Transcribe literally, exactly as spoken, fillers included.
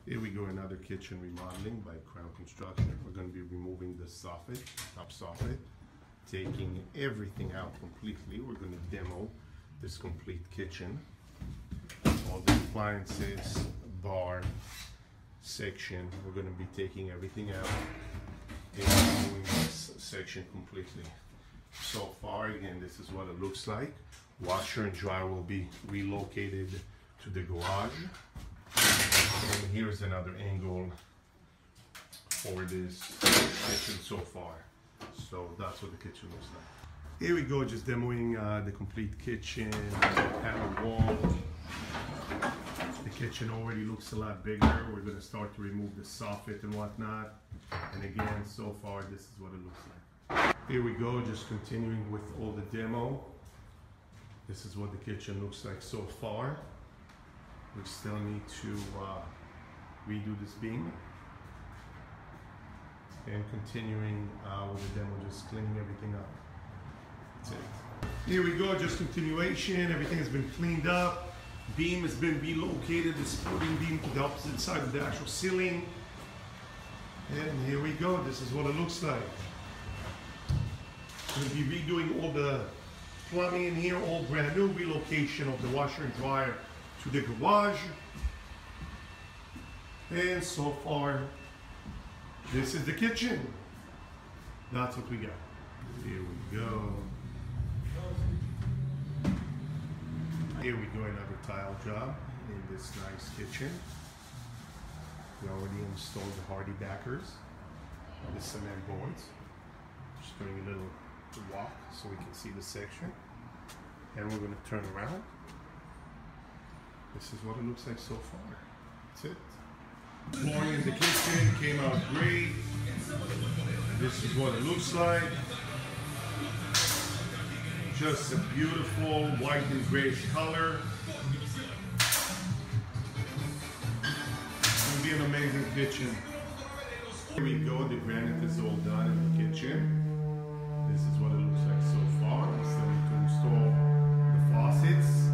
Here we go, another kitchen remodeling by Crown Construction. We're going to be removing the soffit, top soffit, taking everything out completely. We're going to demo this complete kitchen. All the appliances, bar, section, we're going to be taking everything out and removing this section completely. So far, again, this is what it looks like. Washer and dryer will be relocated to the garage. And here's another angle for this kitchen so far. So that's what the kitchen looks like. Here we go, just demoing uh, the complete kitchen, panel wall. The kitchen already looks a lot bigger. We're going to start to remove the soffit and whatnot. And again, so far, this is what it looks like. Here we go, just continuing with all the demo. This is what the kitchen looks like so far. We still need to uh, redo this beam. And continuing uh, with the demo, just cleaning everything up. That's it. Here we go, just continuation. Everything has been cleaned up. Beam has been relocated, the supporting beam to the opposite side of the actual ceiling. And here we go, this is what it looks like. We'll be redoing all the plumbing in here, all brand new, relocation of the washer and dryer to the garage. And so far, this is the kitchen. That's what we got. Here we go. Here we go, another tile job in this nice kitchen. We already installed the hardy backers on the cement boards. Just doing a little walk so we can see the section. And we're going to turn around. This is what it looks like so far. That's it. Flooring in the kitchen came out great. This is what it looks like. Just a beautiful white and grayish color. It's going to be an amazing kitchen. Here we go, the granite is all done in the kitchen. This is what it looks like so far. We still need to install the faucets.